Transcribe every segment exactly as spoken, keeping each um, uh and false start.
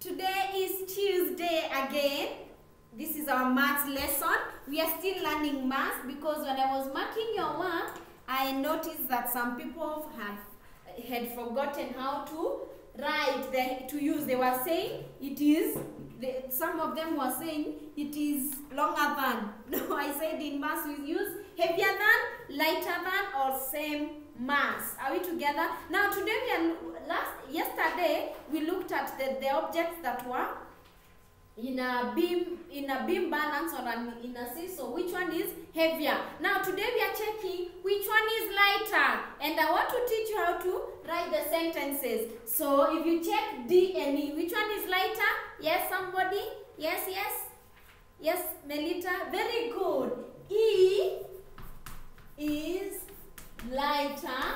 Today is Tuesday again. This is our maths lesson. We are still learning maths because when I was marking your work, I noticed that some people have had forgotten how to write, the, to use. They were saying it is, the, some of them were saying it is longer than. No, I said in maths we use heavier than, lighter than, or same mass. Are we together? Now today we are, last, yesterday we looked at the, the objects that were in a beam, in a beam balance or an, in a seesaw. Which one is heavier? Now today we are checking which one is lighter, and I want to teach you how to write the sentences. So if you check D and E, which one is lighter? Yes, somebody? Yes, yes. Yes, Melita. Very good. E is lighter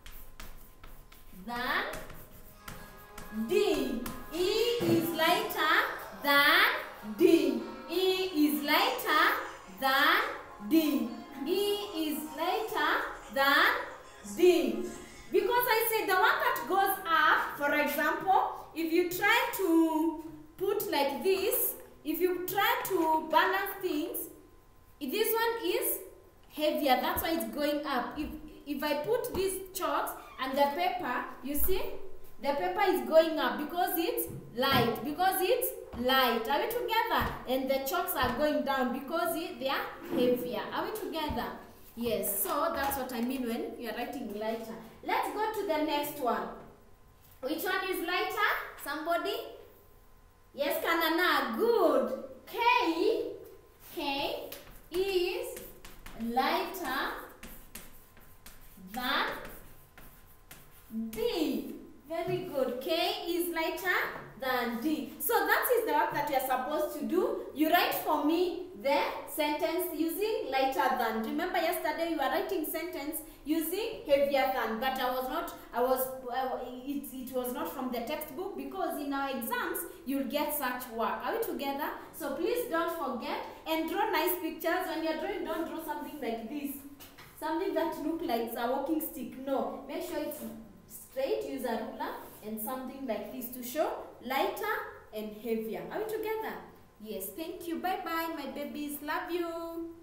than D. E is lighter than D. E is lighter than D. E is lighter than D. Because I said the one that goes up, for example, if you try to put like this, if you try to balance things, this one is heavier. That's why it's going up. If if I put these chalks and the paper, you see, the paper is going up because it's light. Because it's light. Are we together? And the chalks are going down because it, they are heavier. Are we together? Yes. So that's what I mean when you are writing lighter. Let's go to the next one. Which one is lighter? Somebody? Yes, Kanana. Good. K. K is lighter than D. Very good. K is lighter than D. So that is the work that you are supposed to do. You write for me the sentence using lighter than. Remember yesterday you were writing sentence using heavier than, but I was not, I was, uh, it, it was not from the textbook, because in our exams you'll get such work. Are we together? So please don't forget and draw nice pictures. When you're drawing, don't draw something like this. Something that looks like a walking stick. No, make sure it's straight. Use a ruler and something like this to show lighter and heavier. Are we together? Yes, thank you. Bye bye, my babies. Love you.